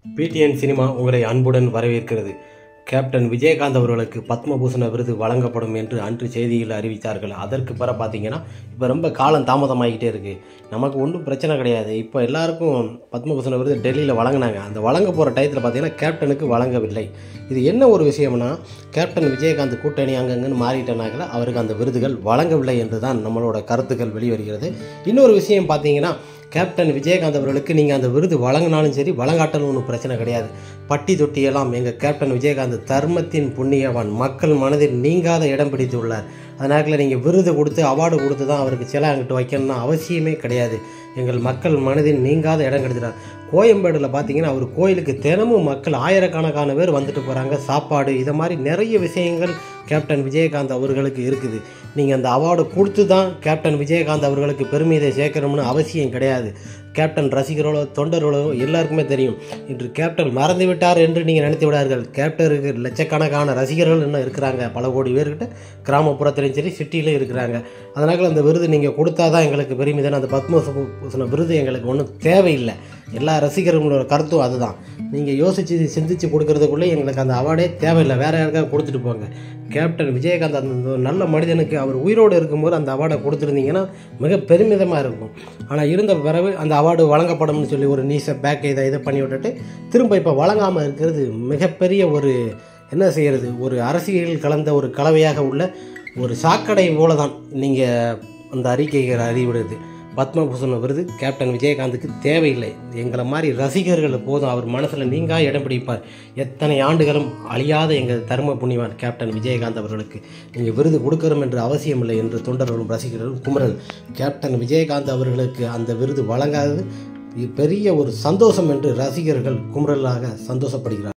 PTN cinema உங்களை அன்புடன் வரவேற்கிறது. கேப்டன் விஜயகாந்த் அவர்களுக்கு பத்மபூஷண விருது வழங்கப்படும் என்று அன்று செய்தியில் அறிவித்தார்கள். அதற்கு பிறகு பார்த்தீங்கன்னா இப்போ ரொம்ப காலம் தாமதமாகிக்கிட்டே இருக்குது. நமக்கு ஒன்றும் பிரச்சனை கிடையாது. இப்போ எல்லாருக்கும் பத்மபூஷண விருது டெல்லியில் வழங்கினாங்க. அந்த வழங்க போகிற டயத்தில் பார்த்தீங்கன்னா கேப்டனுக்கு வழங்கவில்லை. இது என்ன ஒரு விஷயம்னா, கேப்டன் விஜயகாந்த் கூட்டணி அங்கங்கன்னு மாறிட்டனால அவருக்கு அந்த விருதுகள் வழங்கவில்லை என்று தான் நம்மளோட கருத்துக்கள் வெளிவருகிறது. இன்னொரு விஷயம் பார்த்தீங்கன்னா, கேப்டன் விஜயகாந்த் அவர்களுக்கு நீங்கள் அந்த விருது வழங்கினாலும் சரி வழங்காட்டாலும் ஒன்றும் பிரச்சனை கிடையாது. பட்டி தொட்டியெல்லாம் எங்கள் கேப்டன் விஜயகாந்த் தர்மத்தின் புண்ணியவான், மக்கள் மனதில் நீங்காத இடம் பிடித்துள்ளார். அதனால நீங்கள் விருது கொடுத்து அவார்டு கொடுத்து தான் அவருக்கு சிலை அங்கிட்டு வைக்கணும்னா அவசியமே கிடையாது. எங்கள் மக்கள் மனதில் நீங்காத இடம் கிடைச்சிட்டார். கோயம்பேடில் பார்த்தீங்கன்னா அவர் கோயிலுக்கு தினமும் மக்கள் ஆயிரக்கணக்கான பேர் வந்துட்டு போகிறாங்க. சாப்பாடு இதை மாதிரி நிறைய விஷயங்கள் கேப்டன் விஜயகாந்த் அவர்களுக்கு இருக்குது. நீங்கள் அந்த அவார்டு கொடுத்து தான் கேப்டன் விஜயகாந்த் அவர்களுக்கு பெருமிதை சேர்க்கணும்னு அவசியம் கிடையாது. கேப்டன் ரசிகர்களோ தொண்டர்களோ எல்லாருக்குமே தெரியும், இன்று கேப்டன் மறந்து விட்டார் என்று நீங்கள் நினைத்து விடார்கள். கேப்டனுக்கு லட்சக்கணக்கான ரசிகர்கள் இன்னும் இருக்கிறாங்க. பல கோடி பேர்கிட்ட கிராமப்புறத்திலையும் சரி சிட்டியிலும் இருக்கிறாங்க. அதனால் அந்த விருது நீங்கள் கொடுத்தா தான் எங்களுக்கு பெருமிதம். அந்த பத்மபூஷண விருது எங்களுக்கு ஒன்றும் தேவையில்லை. எல்லா ரசிகர்களோட கருத்தும் அதுதான். நீங்கள் யோசித்து சிந்தித்து கொடுக்கறதுக்குள்ளே எங்களுக்கு அந்த அவார்டே தேவையில்லை. வேறு யாருக்காக கொடுத்துட்டு போங்க. கேப்டன் விஜயகாந்த் அந்த நல்ல மனிதனுக்கு அவர் உயிரோடு இருக்கும்போது அந்த அவார்டை கொடுத்துருந்தீங்கன்னா மிக பெருமிதமாக இருக்கும். ஆனால் இருந்த பிறகு அந்த அவார்டு வழங்கப்படும்னு சொல்லி ஒரு நீச பேக் இதை பண்ணி விட்டுட்டு திரும்ப இப்போ வழங்காமல் இருக்கிறது மிகப்பெரிய ஒரு என்ன செய்கிறது, ஒரு அரசியல் கலந்த ஒரு கலவையாக உள்ள ஒரு சாக்கடை போல தான் நீங்கள் அந்த அறிக்கைகள் அறிவிடுது. பத்மபூஷண விருது கேப்டன் விஜயகாந்துக்கு தேவையில்லை. எங்களை மாதிரி ரசிகர்கள் போதும். அவர் மனசில் நீங்கா இடம் பிடிப்பார். எத்தனை ஆண்டுகளும் அழியாத எங்கள் தர்ம புண்ணியவான் கேப்டன் விஜயகாந்த் அவர்களுக்கு நீங்கள் விருது கொடுக்கணும் என்று அவசியமில்லை என்று தொண்டர்களும் ரசிகர்களும் குமரல். கேப்டன் விஜயகாந்த் அவர்களுக்கு அந்த விருது வழங்காதது பெரிய ஒரு சந்தோஷம் என்று ரசிகர்கள் குமரலாக சந்தோஷப்படுகிறார்.